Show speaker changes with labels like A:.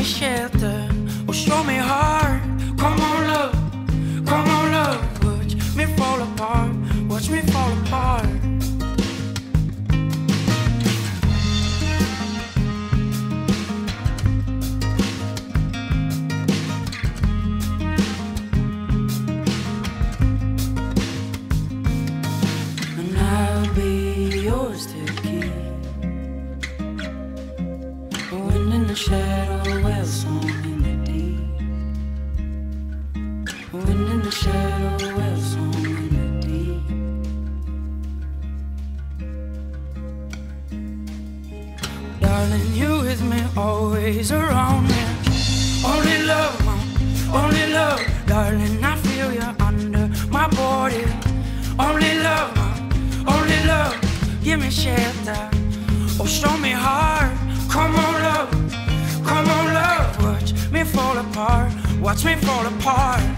A: shelter or show me heart. Come on, love, come on, love. Watch me fall apart, watch me fall apart. And I'll be yours to keep. The wind in the shadow, well, song in the deep. The wind in the shadow, well, song in the deep. Darling, you with me, always around me. Only love, only love. Darling, I feel you under my body. Only love, only love. Give me shelter, oh, show me heart. Come on, love, come on, love. Watch me fall apart, watch me fall apart.